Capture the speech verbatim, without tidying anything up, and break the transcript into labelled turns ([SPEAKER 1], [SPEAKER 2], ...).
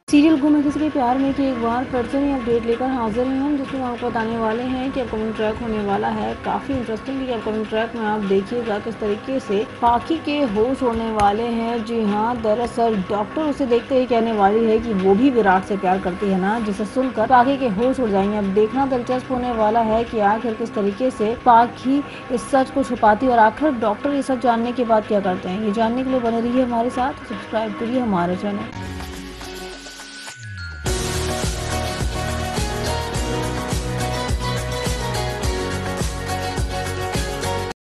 [SPEAKER 1] Serial गुम है किसी के प्यार में की एक बार फिर से अपडेट लेकर हाजिर हैं हम, जिसमें आपको बताने वाले हैं कि अपकमिंग ट्रैक होने वाला है काफी इंटरेस्टिंग। अपकमिंग ट्रैक में आप देखिएगा किस तरीके से पाखी के होश होने वाले हैं। जी हाँ, दरअसल डॉक्टर उसे देखते ही कहने वाली है कि वो भी विराट से प्यार करती है ना, जिसे सुनकर पाखी के होश उड़ जाएंगे। अब देखना दिलचस्प होने वाला है कि आखिर किस तरीके से पाखी इस सच को छुपाती है और आखिर डॉक्टर ये सच जानने के बाद क्या करते हैं। ये जानने के लिए बने रहिए हमारे साथ, सब्सक्राइब करिए हमारे चैनल।